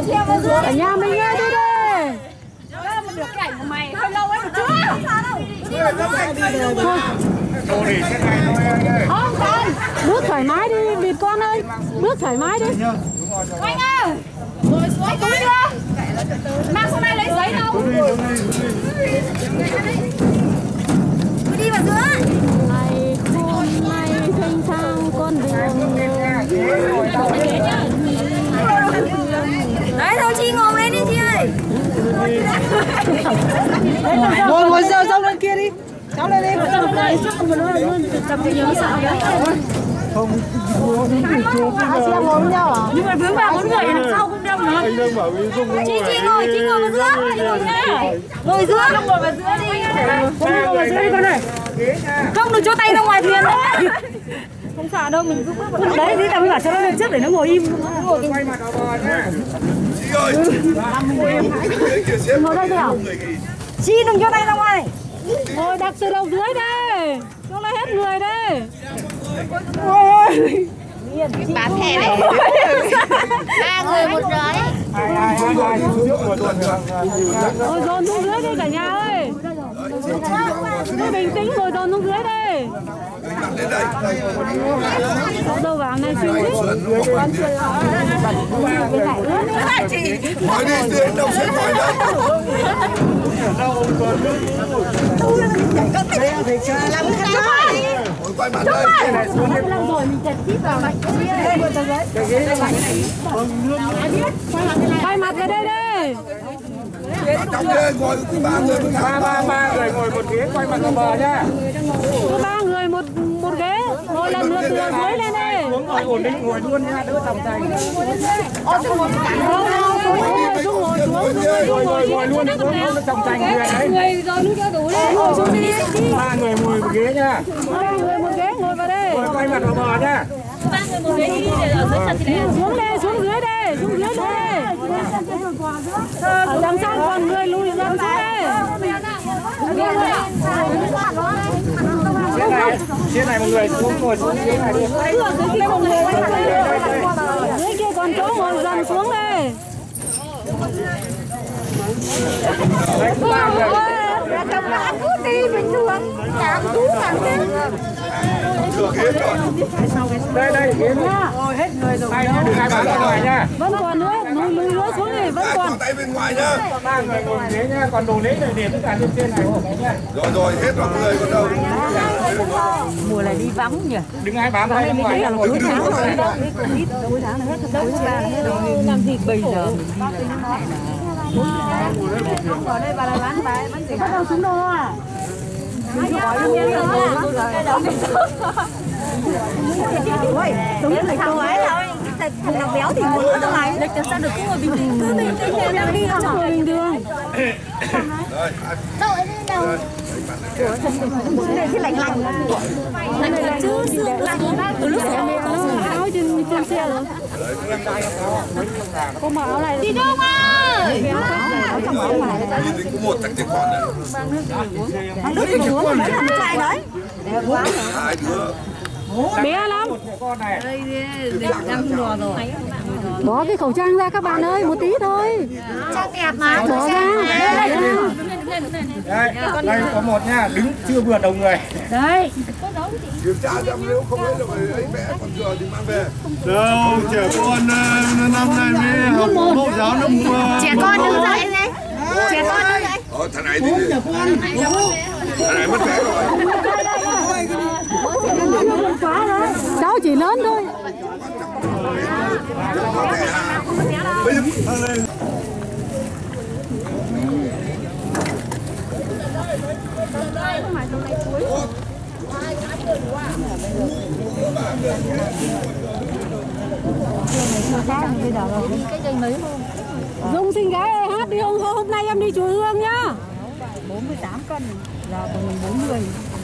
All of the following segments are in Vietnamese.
Ở nhà mình nghe đi đây. Được cái ảnh của mày hơi lâu ấy chưa? Không con, bước thoải mái đi vịt con ơi, bước thoải mái đi. Anh ơi, ngồi xuống túi chưa? Mang xuống đây lấy giấy đâu? Cứ đi vào giữa. Này hôm nay thanh thang con đường. Đấy thôi chị ngồi lên đi chị ơi. Ngồi dông lên kia đi. Cháu lên đi. Tập thì nhớ sợ đấy. Hai chị em ngồi với nhau à? Nhưng mà vướng vào bốn người làm sao không đâu nữa. Chị ngồi vào giữa. Chị ngồi nha. Ngồi giữa. Không ngồi vào giữa đi. Không ngồi vào giữa đi con này. Không được cho tay ra ngoài thuyền đấy. Không sợ đâu, mình cứ Đấy, đi tao mới bảo cho nó lên trước để nó ngồi im. Quay mặt vào bờ nhá. Chị ơi. Ngồi đây nào. chị đừng cho tay ra ngoài. Ngồi đặt từ đầu dưới đây. Cho nó hết người đây. Bán thẻ này. 3 người một rưỡi. Hai Ngồi dồn xuống dưới đi cả nhà ơi. Cứ bình tĩnh ngồi dồn xuống dưới đây. Đâu đâu vào này xuống đi. Nói đi, dưới đâu sẽ ngồi đây. Quay mặt đây. Quay mặt ra đây đây. Trong ghế ngồi cứ 3 người với cả. Ba người ngồi một ghế quay mặt vào bờ nhá. Cứ 3 người một ghế. Ngồi lần lượt từ dưới lên đây. Ngồi ổn định ngồi luôn nha, đỡ tầm tay. Ngồi luôn xuống tầm tay người đấy. Người rồi lúc cho đủ đi. Ngồi xuống đi. 3 người ngồi một ghế nha. 3 người một ghế ngồi vào đây. Ngồi quay mặt vào bờ nhá. 3 người một ghế đi để ở dưới sân thì đấy. Xuống đây, xuống dưới đây, xuống dưới đây. Ở đằng sau còn người lùi dần xuống đây. Trên này một người xuống ngồi xuống ghế này đi. Dưới kia còn chỗ ngồi dần xuống đây. Đấy, 3 người. Cứ đi bình thường. Làm chú làm chứ. Đây ghế nha. Ôi hết người rồi. Hai bạn ra ngoài nha. Vẫn còn nữa, lùi nữa xuống này, vẫn còn. Tay bên ngoài nhá. 3 người ngồi ghế nha, còn đồ lấy này để tất cả lên trên này nha. Rồi hết mọi người còn đâu. Mùa này đi vắng nhỉ. Đừng ai bám tay ngoài nha. Cuối tháng rồi. Cuối tháng là hết rồi. Làm gì bây giờ? Ở đây bà lại bán gì? Bắt đầu xuống đâu à? Đúng là thằng ấy thôi, thằng nào béo thì muốn nữa đâu này. Lịch sao được cứ ngồi bình thường, cứ bình thường đang đi không ngồi bình thường. Đâu ấy đâu. Cái này thì lạnh. Lạnh chứ xương lạnh. Từ lúc nó áo trên xe rồi. Cô mở áo này đi đâu mà? Nhìn có một thằng trẻ con này. Thằng Đức thì uống mấy thằng trai đấy. Hai đứa. Bé lắm. Đây đang đùa rồi. Bỏ cái khẩu trang ra các bạn ơi, một tí thôi. Trang đẹp mà. Bỏ ra. Đây có một nha, đứng chưa vừa đầu người. Đấy. Kiểm tra xem nếu không ấy là phải ấy mẹ còn thừa thì mang về. Đâu, trẻ con năm nay mới học mẫu giáo lớp Trẻ con đứng dậy này. Trẻ con đứng dậy. Thằng này thì thằng này mất vé rồi. Cháu chỉ lớn thôi. Bây giờ Dung xin gái ơi, hát đi hôm nay em đi chùa Hương nhá. 48 cân. Giờ còn mình 40.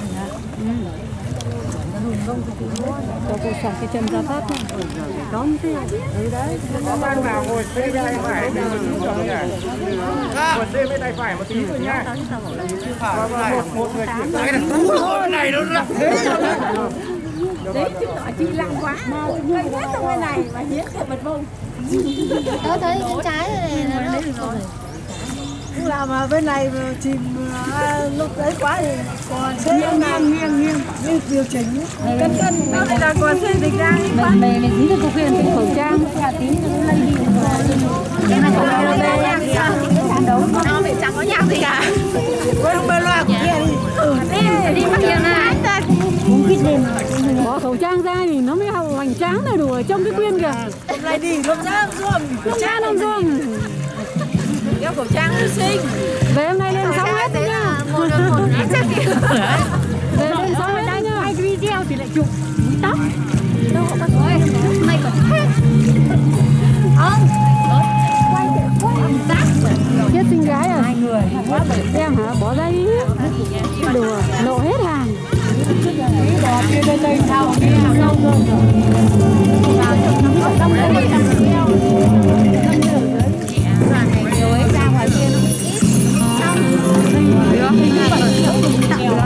Cho cô sạc cái chân ra phát thôi. Đón thế. Đấy. Có bạn nào ngồi xe bên tay phải để đứng vào đây này. Ngồi xe bên tay phải một tí thôi nhá. Một người chuyển cái này đúng rồi này nó là. Đấy chứ nói chi lăng quá. Cây hết trong cái này mà hiến cái bật bông. Tớ thấy cái trái này là nó rồi. Cũng là mà bên này chìm lúc đấy quá thì còn sẽ nghiêng điều chỉnh cân nó đây là còn xây dịch ra Mày dí được cục huyền khẩu trang là tí nó lây đi. Cái này còn nó bị chẳng có nhang gì cả. không bê loa của kia Đi mất tiền này. Cũng biết đêm. Bỏ khẩu trang ra thì nó mới hoành tráng này đủ ở trong cái quyên kìa. hôm nay đi lúc ra Không ra đâu Dương. đeo khẩu trang hy sinh. Về hôm nay lên 6 mét thôi nhá. Về lên 6 mét thôi nhá. Quay video thì lại chụp tóc. Đâu có bắt rồi. Này còn hết. Không. Quay rác. Chết xinh gái à? 2 người. Em hả? Bỏ ra đi. Đùa, lộ hết hàng. Bỏ kia lên đây sao kia lâu rồi. Vào trong nó trong cái đi trong video. Đoàn này nhiều ấy ra ngoài kia nó cũng ít. Xong. Được. Tặng được.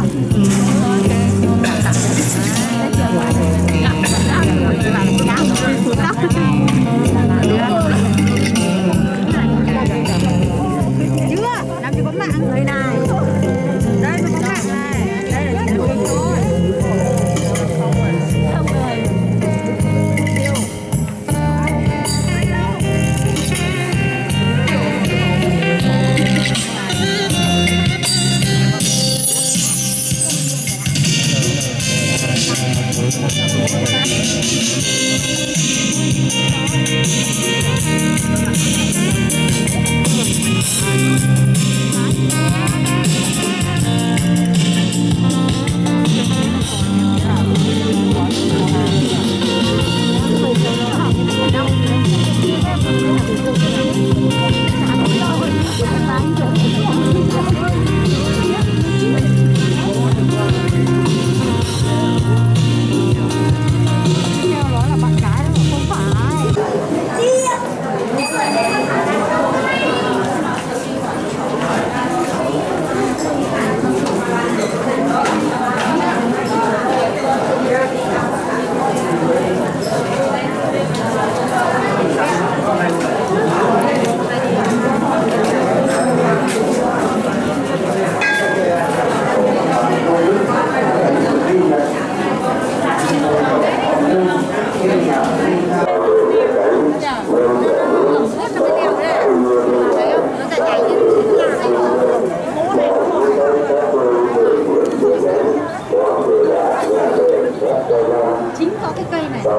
Làm gì có mạng người này. Đây nó có mạng này. Đây là cái thôi. Không rồi. Chính có cái cây này.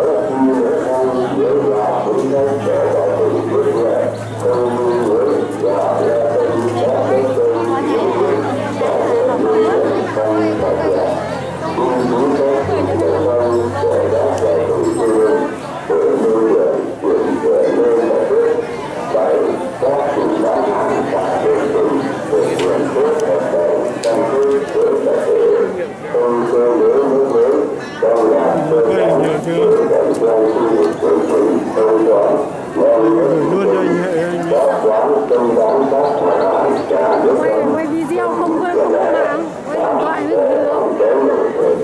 Quay video không quên không mạng. Quay điện thoại mới được.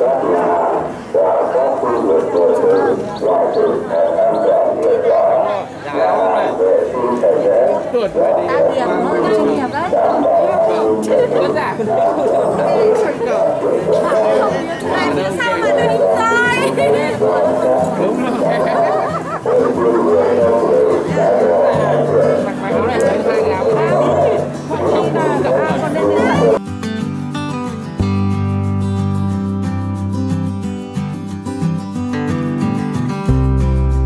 Ta điểm thôi, chuyên nghiệp đấy. Sao mà tôi đi rồi.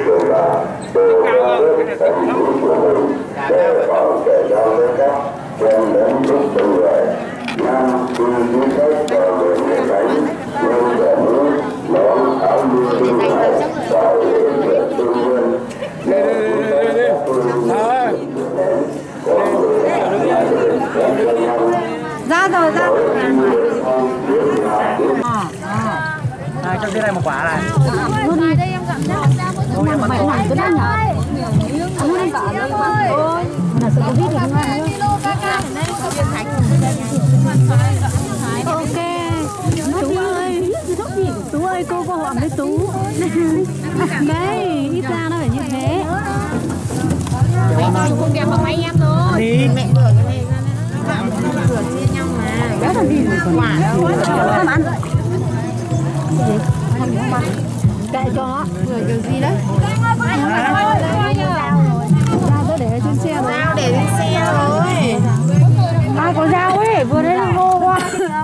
Ra rồi ra. Này cho cái này một quả này. Luôn này đây em gặp nhá. Thôi em mày làm cái đó nhở. Ăn luôn cả đây. Ôi. Là sợ Covid thì không ăn nữa. Ok. Tú ơi, cô có hỏi với Tú. Đấy, ít ra nó phải như thế. Cùng kèm bằng mấy em thôi. Đi. Mẹ vừa cái này vừa chia nhau mà. Béo thằng gì quả đâu. Không ăn. Kệ cho nó. Người kiểu gì đấy. Dao để trên xe rồi. Dao để trên xe rồi. À có dao ấy, vừa đấy là ngô quá.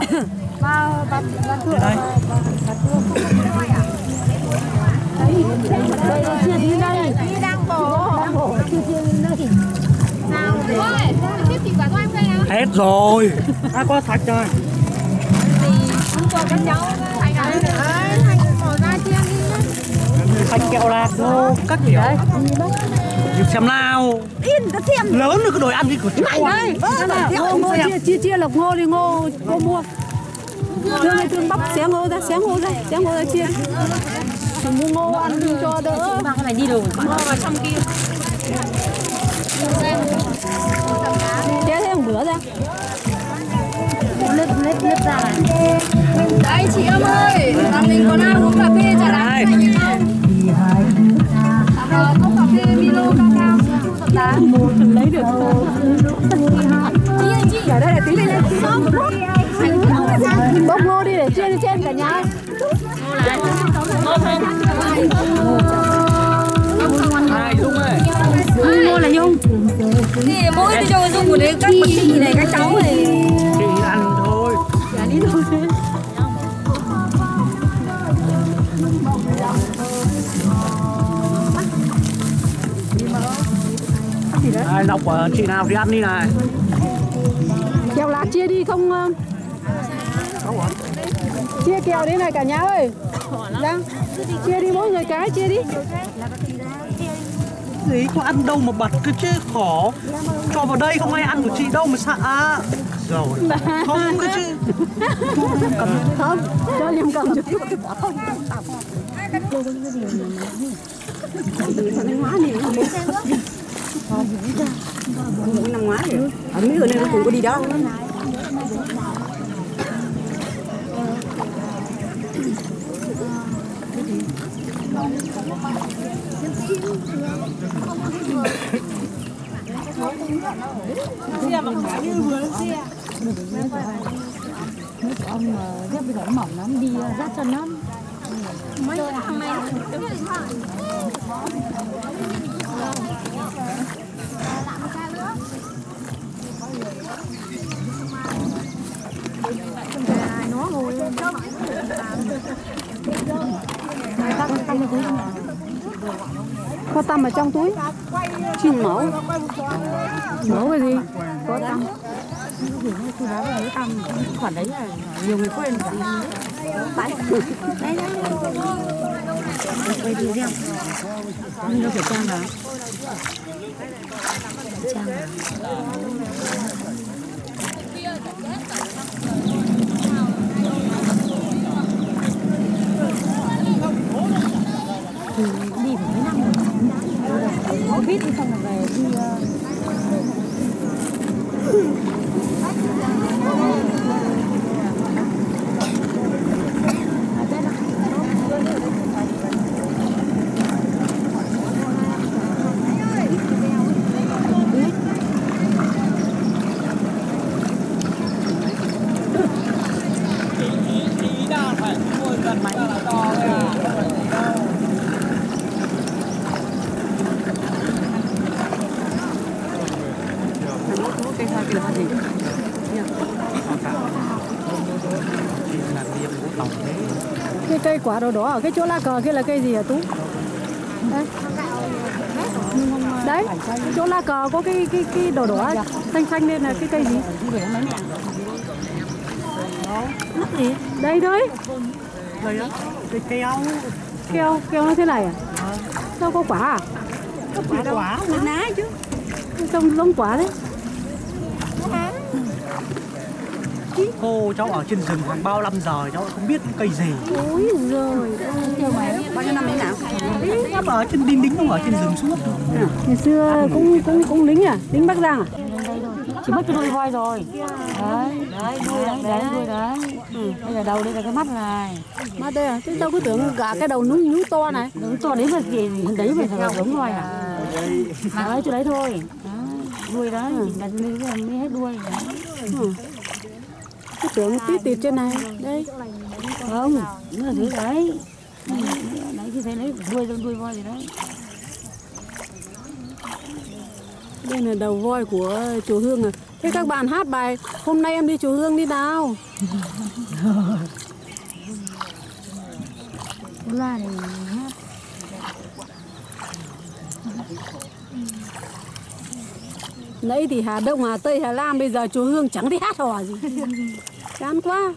Đây là chia đi đây. Đi đang bổ. Chia đi đây. Sao để. Tiếp thì quả cho em đây nào. Hết rồi. Đã có sạch rồi. Hôm qua các cháu Thành bỏ ra chia đi nhá. Sạch kẹo lạc đâu các kiểu. Nhìn xem nào. Yên ta xem. Lớn rồi cái đồ ăn đi của cháu. Đây. Ngô chia lộc ngô đi ngô mua. Thương bóc xé ngô ra chia. Mua ngô ăn cho đỡ. Mang cái này đi đâu? Ngô vào trong kia. Chế thêm bữa ra. Lết ra này. Đấy chị em ơi, là mình còn đang uống cà phê chả lại phải như không? Cốc cà phê Milo cacao sữa đá. Lấy được. Chị ở đây là tí lên bốc ngô đi để chia lên trên cả nhà. Ai Dung ơi. Ngô là Nhung. Thì mỗi cái cho Dung của đấy các chị này các cháu này. Chị ăn thôi. Ăn đi thôi. Ai lọc của chị nào thì ăn đi này. Kẹo lạc chia đi không? Chia kẹo đi này cả nhà ơi. Đang chia đi mỗi người cái, chia đi. Gì có ăn đâu mà bật cứ chứ khổ. Cho vào đây không ai ăn của chị đâu mà sợ. Rồi. Không cứ chứ. Không, cho liêm cầm chút. Năm ngoái rồi. Ở mấy người này nó cũng có đi đâu. Xe bằng cá như vừa lên xe. Nước của ông dép bây giờ mỏng lắm, đi rát chân lắm. Mấy thằng này Nó ngồi lên đó. Có tăm ở trong túi. Chim mẫu. Mẫu cái gì? Có tăm. Khoản đấy là nhiều người quên cả. Đấy. Quay video. Nhưng nó phải trang vào. Trang vào. Thì đi phải mấy năm rồi. Có biết đi xong rồi về đi. Cái cây quả đồ đó ở cái chỗ lá cờ kia là cây gì hả Tú? Đấy, chỗ lá cờ có cái đỏ đỏ xanh xanh lên là cái cây gì? Đây đấy. Đây á, cây keo. Keo nó thế này à? Sao có quả à? Có quả. Lá chứ. Trông giống quả đấy. Cô cháu ở trên rừng hàng bao năm giờ cháu không biết cây gì. Ôi giời. Bao nhiêu năm đấy nào? Cháu ở trên lính không ở trên rừng suốt. Ngày xưa cũng lính à? Lính Bắc Giang à? Chỉ mất cái đuôi voi rồi. Đấy, đuôi đấy. Đây là đầu, đây là cái mắt này. Mắt đây à? Thế tao cứ tưởng cả cái đầu nhú to này. Đúng to đấy mà gì đấy mà thằng giống voi à? Đấy, chỗ đấy thôi. Đuôi đấy, là mới hết đuôi. Cứ tưởng tí tịt trên này. Đây. Không, nó là dưới đấy. Đấy, khi thấy lấy đuôi voi gì đấy. Đây là đầu voi của chùa Hương à. Thế các bạn hát bài hôm nay em đi chùa Hương đi nào. La này hát. Nãy thì Hà Đông, Hà Tây, Hà Nam, bây giờ chùa Hương chẳng thấy hát hò gì. Chán quá.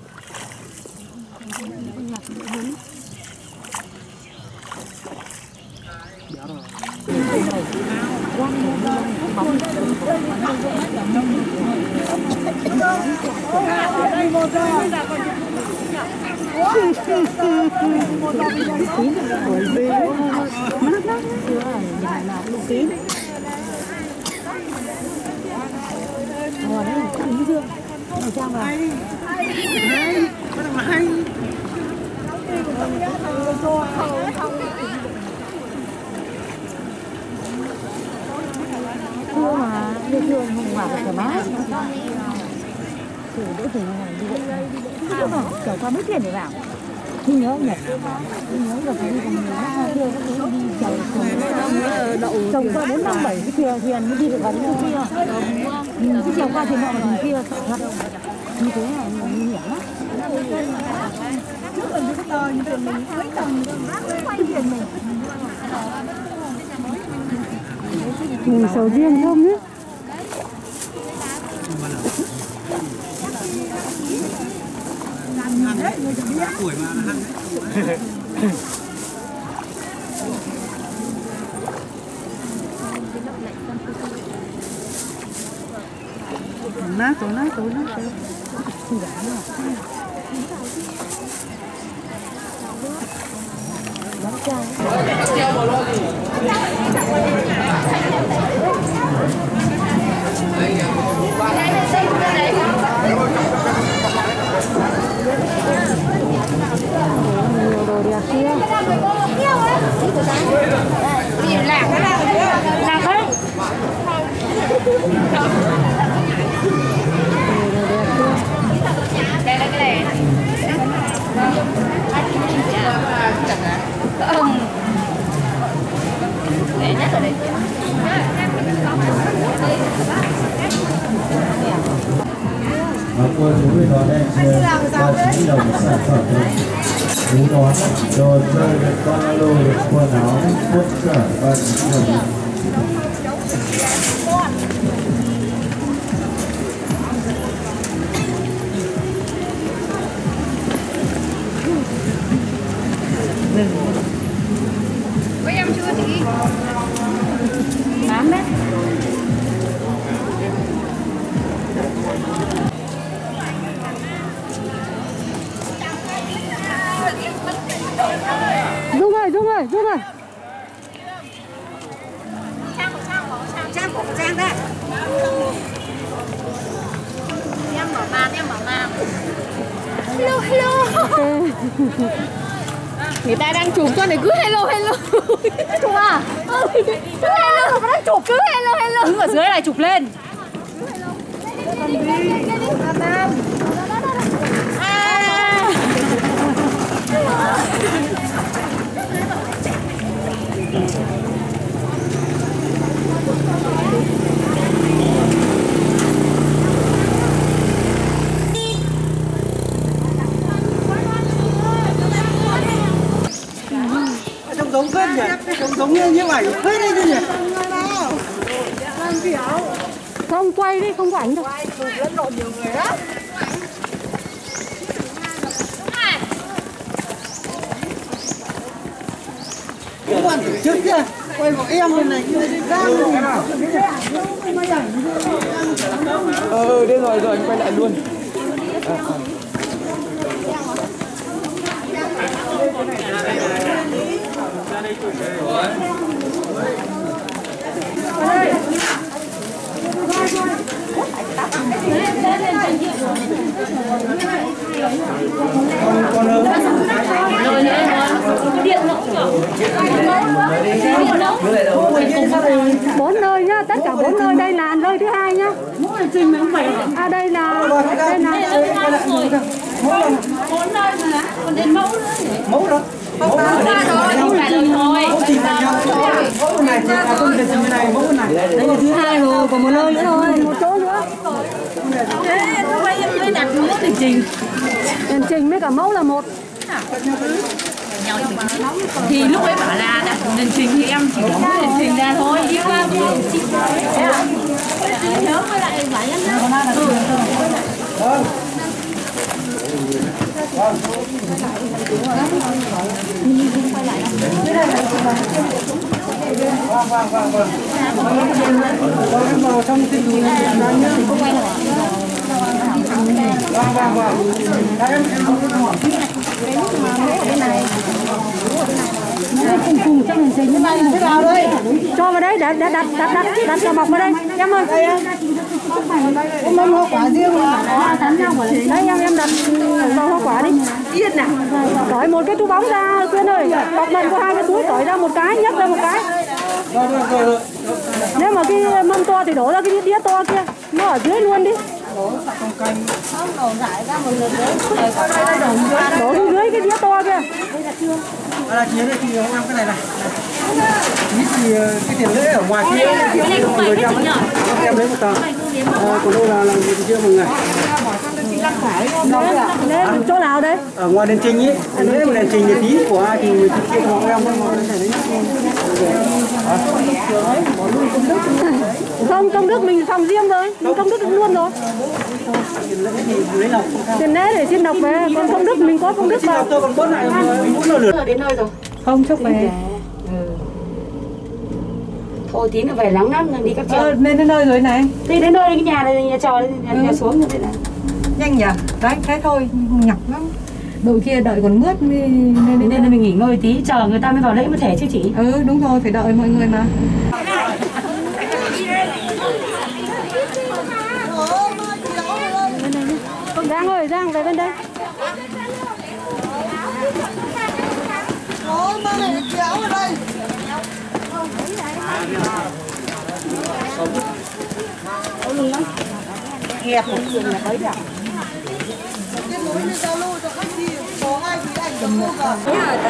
Thưa mà, yêu thương hùng hòa thoải mái. Thử đỡ thử này đi bộ này. Không phải, chở qua mấy tiền để vào. Không nhớ nhỉ? Không nhớ được phải đi cùng người khác kia, các thứ đi chở chồng qua 4, 5, 7 cái thuyền mới đi được vào đến kia. Cái chồng qua thuyền nọ mà thuyền kia sợ thật. Như thế là nguy hiểm lắm. Sầu riêng không nhé. Nát rồi. Nhiều đồ đẹp kia. Đây là cái này. Để nhất ở đây. Cô chú bên đó đang chơi qua chỉ là một sản phẩm thú nón, đồ chơi được con lô được quần áo quốc sở và chỉ là Có em chưa chị? Bán đấy. Dung ơi. Trang của Trang đây. Em mở màn. Hello. Người ta đang chụp con này cứ hello. Chụp à? Cứ hello, nó đang chụp cứ hello. Đứng ở dưới này chụp lên. giống phết nhỉ, giống như ảnh phết đấy chứ nhỉ. Làm kiểu Không quay đi, không có ảnh đâu. lẫn lộn nhiều người đó. Các bạn tổ chức kia, quay một em bên này kia ra Đến rồi anh quay lại luôn. Bốn nơi nhá, tất cả 4 nơi. Đây là nơi thứ 2 nhá. À đây là Bốn nơi mà còn đến mẫu nữa nhỉ? Mẫu đó. Mẫu này thì không được như này, mẫu này. Đây là thứ 2 rồi, còn một nơi nữa thôi. một chỗ nữa. Thế nó quay em đặt mẫu thì trình. Đèn trình với cả mẫu là một. Thì lúc ấy bảo là đặt đèn trình thì em chỉ có đèn trình ra thôi, đi qua chị nhớ với lại phải em Vào trong cái túi này nhá. Cùng trong đèn trình thế nào đây? Cho vào đấy, đặt vào bọc vào đây. Em ơi. Mâm hoa quả riêng mà. Đấy em đặt vào hoa quả đi. Yên nào. Cởi một cái túi bóng ra Quyên ơi. Bọc lần có 2 cái túi, cởi ra một cái, nhấc ra một cái. Nếu mà cái mâm to thì đổ ra cái đĩa to kia. Nó ở dưới luôn đi. Đổ xuống dưới cái đĩa to kia. là chị đây thì không ăn cái này này. Thì cái tiền lễ ở ngoài kia thì người trong em lấy một tờ. Còn đâu là làm gì thì chưa mọi người. Đấy, chỗ nào đây? Ở ngoài đền trình ấy, lễ một đền trình tí của ai thì người kia của em Không, công đức mình phòng riêng rồi, mình công đức luôn rồi. Tiền lễ để xin đọc về, còn công đức mình có công đức vào. tôi còn bớt lại muốn lửa Đến nơi rồi. Không chúc về. Thôi tí nữa về nắng lắm, đi cáp treo. Lên đến nơi rồi này. Đi đến nơi cái nhà này, nhà trò đây, nhà xuống như thế này. Nhanh nhỉ? Đấy, thế thôi, nhọc lắm. Đội kia đợi còn mướt mới Nên là mình nghỉ ngơi tí, chờ người ta mới vào lấy một thẻ chứ chị. Ừ, đúng rồi, phải đợi mọi người mà. Giang ơi, Giang về bên đây. Ôi, mà này kéo ở đây. Hẹp một đường là tới được. Cái núi này giao lưu cho khách đi, có ai thì ảnh cầm một cả.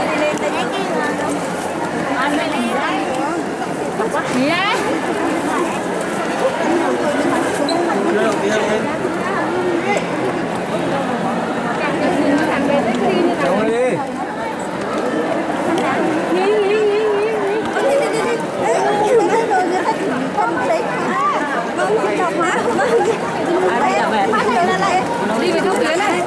Đi về chỗ kia này.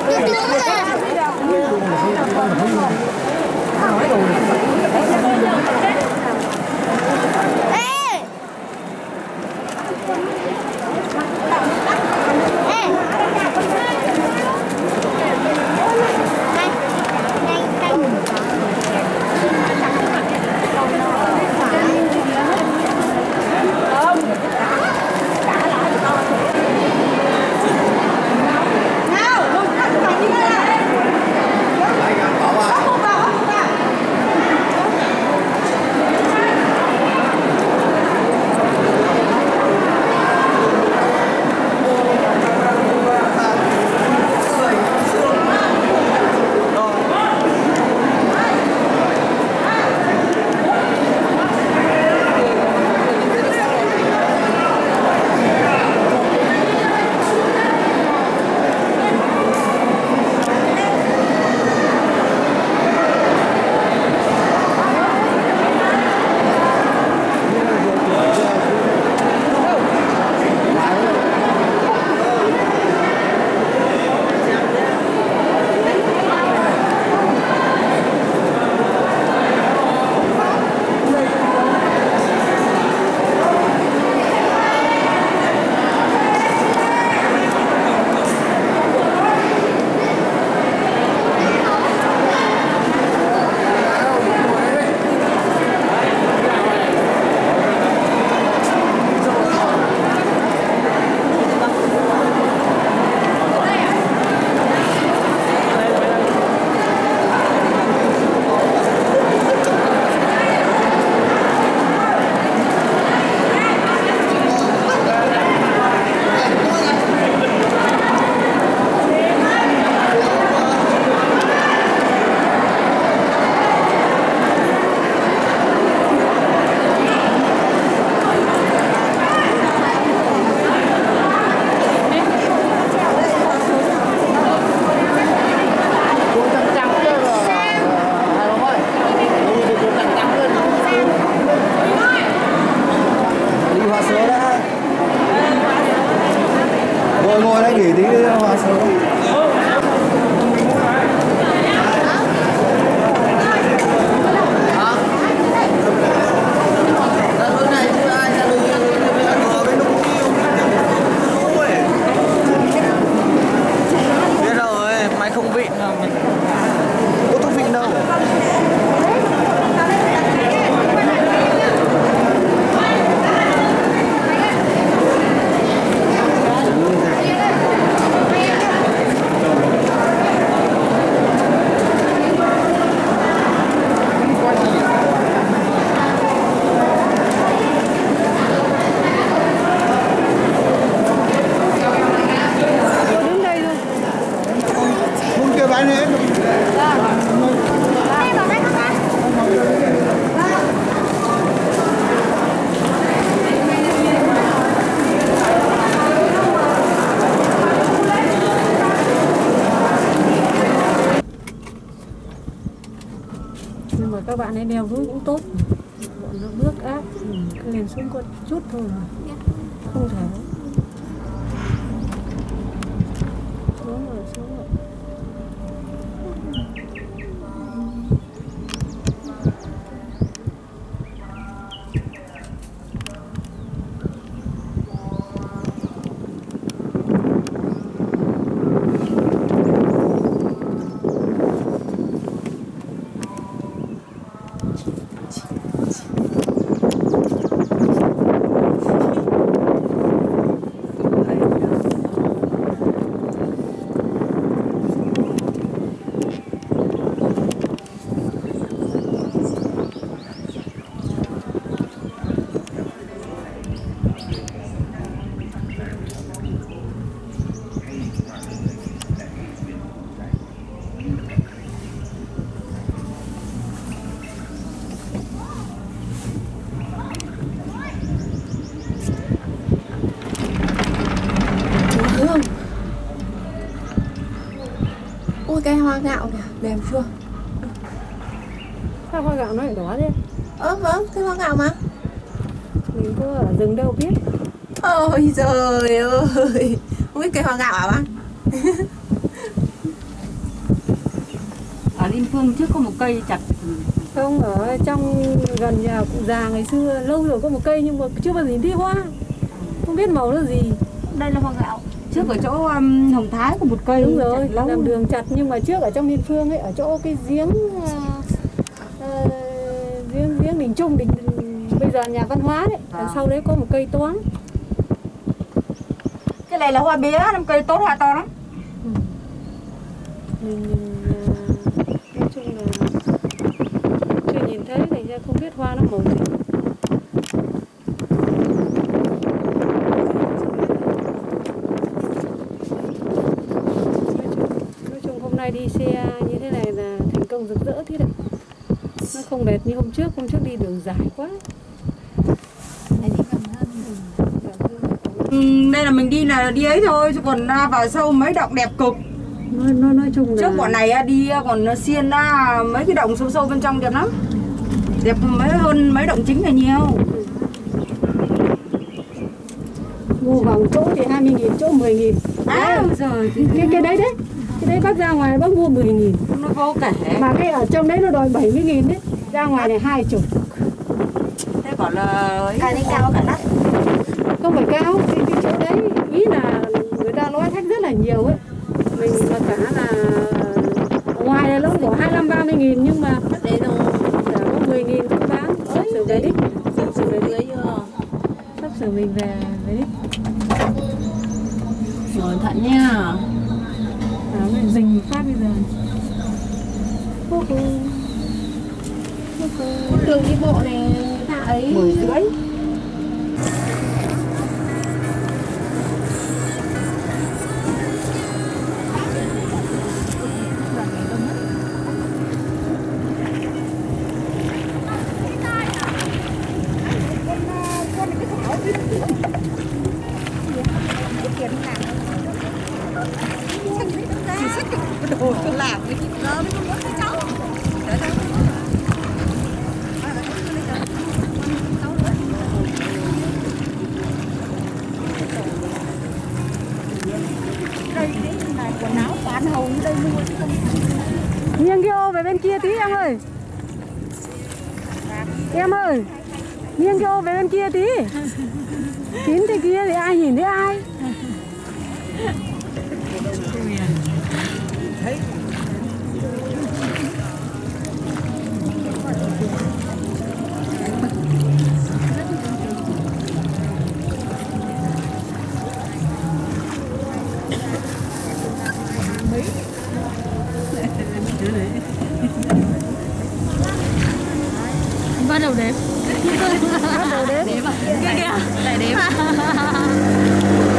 đoạn này đèo núi cũng tốt, bọn nó bước áp cứ lên xuống có chút thôi mà không thể xuống rồi. Ui cây hoa gạo kìa, đẹp chưa? Sao hoa gạo nó lại đỏ thế? Vâng, cây hoa gạo mà. Mình có ở rừng đâu biết. Ôi trời ơi, không biết cây hoa gạo hả bác? Ở Liên Phương trước có một cây chặt. Không, ở trong gần nhà cụ già ngày xưa lâu rồi có một cây nhưng mà chưa bao giờ nhìn thấy hoa, không biết màu nó gì. Đây là hoa gạo. Trước ở chỗ Hồng Thái có một cây. Đúng rồi, làm đường chặt nhưng mà trước ở trong Liên Phương ấy, ở chỗ cái giếng Đình Trung, bây giờ nhà văn hóa đấy, sau đấy có một cây toán. Cái này là hoa bé, năm cây tốt hoa to lắm. Mình nói chung là chưa nhìn thấy thành ra không biết hoa nó màu gì. Nói chung hôm nay đi xe như thế này là thành công rực rỡ thế đấy. Nó không mệt như hôm trước đi đường dài quá. Đây là mình đi ấy thôi, chứ còn vào sâu mấy động đẹp cực. Nói chung là trước bọn này đi còn xiên mấy cái động sâu bên trong đẹp lắm, đẹp hơn mấy động chính là nhiều. mua vòng chỗ thì 20.000, chỗ 10.000. Rồi cái đấy bác ra ngoài bác mua 10.000, nó vô kể. mà cái ở trong đấy nó đòi 70.000 đấy, ra ngoài này 20. Thế bảo là Cái này cao cả đất. Không phải cao, cái chỗ đấy ý là người ta nói thách rất là nhiều ấy. Mình mà cả là ngoài này nó có 25-30.000 nhưng mà Đấy rồi. đã có 10.000 cũng bán. Sắp sửa về đích. Sắp sửa mình về đích. Rồi thận nha. Mình dình phát bây giờ. Đường đi bộ này người ta ấy 10,5. Đồ tôi làm cái nó mới muốn cái cháu. Đây này quần áo bán hầu như đây mua chứ không. Nghiêng cái ô về bên kia tí em ơi. Em ơi, nghiêng cái ô về bên kia tí. Kín thế kia thì ai nhìn thấy ai. Bắt đầu đếm. Bắt đầu đếm. Đếm à? Kia kìa. Lại đếm.